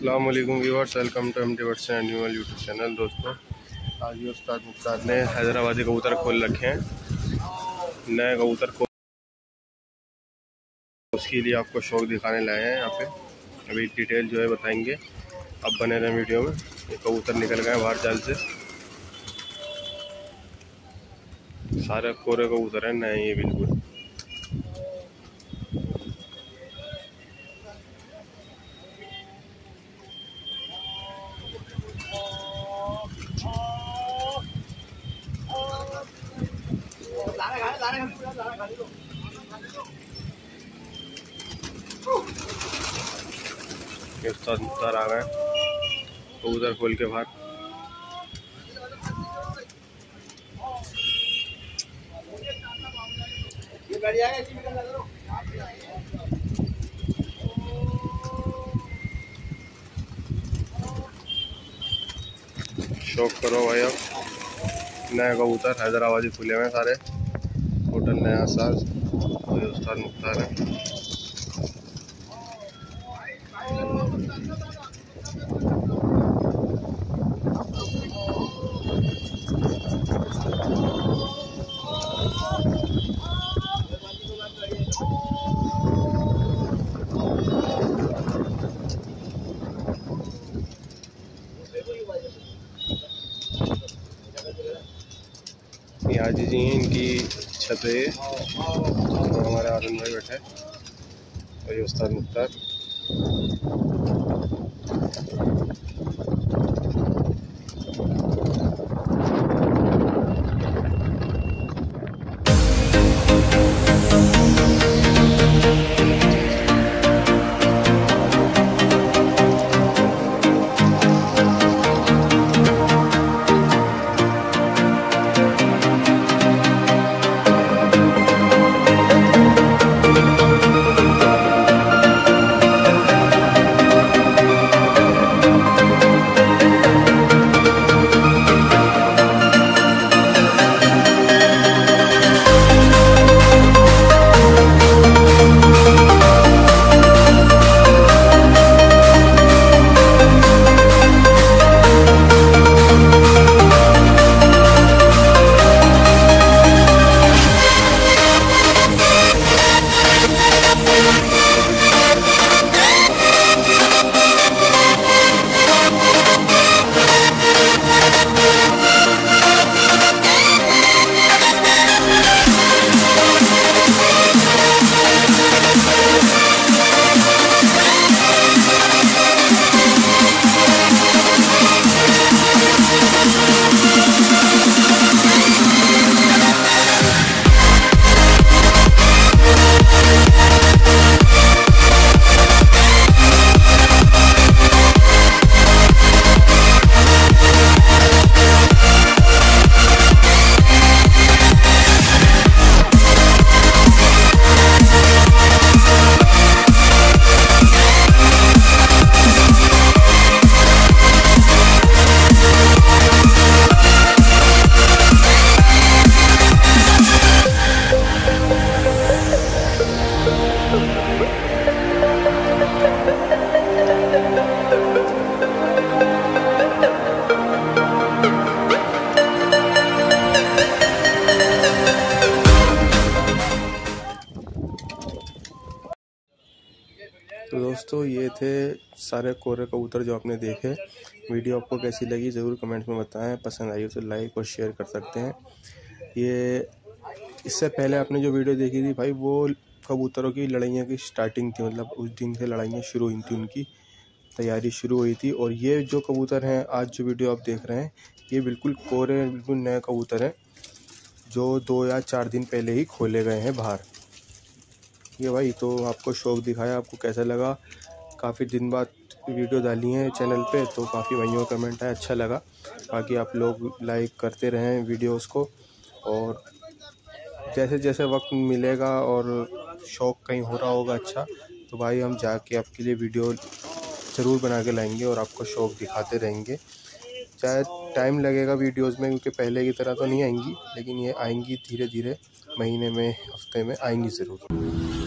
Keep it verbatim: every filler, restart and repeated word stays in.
अस्सलाम वालेकुम viewers, welcome to MD birds and animal YouTube channel. दोस्तों, आज ये उस्ताद मुख्तार ने हैदराबादी कबूतर खोल रखे हैं, नए कबूतर खोल, उसके लिए आपको शौक दिखाने लाए हैं। यहाँ पे अभी डिटेल जो है बताएंगे, अब बने रहें वीडियो में। ये कबूतर निकल गए बाहर जाल से, सारे कोरे कबूतर हैं नए, ये बिल्कुल। ये उस्ताद मुख्तार आ गए कबूतर खोल के बाहर। शौक करो भाई, अब नए कबूतर हैदराबादी खुले हुए सारे, टोटल नया साज। और ये उस्ताद मुख्तार है। ये आजी जी हैं, इनकी छत है, और हमारे आनंद भाई बैठे हैं, और ये उस्ताद मुख्तार। तो दोस्तों, ये थे सारे कोरे कबूतर जो आपने देखे। वीडियो आपको कैसी लगी ज़रूर कमेंट में बताएं। पसंद आई हो तो लाइक और शेयर कर सकते हैं। ये इससे पहले आपने जो वीडियो देखी थी भाई, वो कबूतरों की लड़ाइयों की स्टार्टिंग थी, मतलब उस दिन से लड़ाइयाँ शुरू हुई थी, उनकी तैयारी शुरू हुई थी। और ये जो कबूतर हैं, आज जो वीडियो आप देख रहे हैं, ये बिल्कुल कोरे बिल्कुल नए कबूतर हैं, जो दो या चार दिन पहले ही खोले गए हैं बाहर। ये भाई तो आपको शौक दिखाया, आपको कैसा लगा? काफ़ी दिन बाद वीडियो डाली है चैनल पे, तो काफ़ी भाइयों का कमेंट है, अच्छा लगा। बाकी आप लोग लाइक करते रहें वीडियोस को, और जैसे जैसे वक्त मिलेगा और शौक कहीं हो रहा होगा अच्छा, तो भाई हम जाके आपके लिए वीडियो ज़रूर बना के लाएंगे और आपको शौक दिखाते रहेंगे। चाहे टाइम लगेगा वीडियोस में, क्योंकि पहले की तरह तो नहीं आएंगी, लेकिन ये आएंगी धीरे धीरे, महीने में हफ्ते में आएंगी ज़रूर।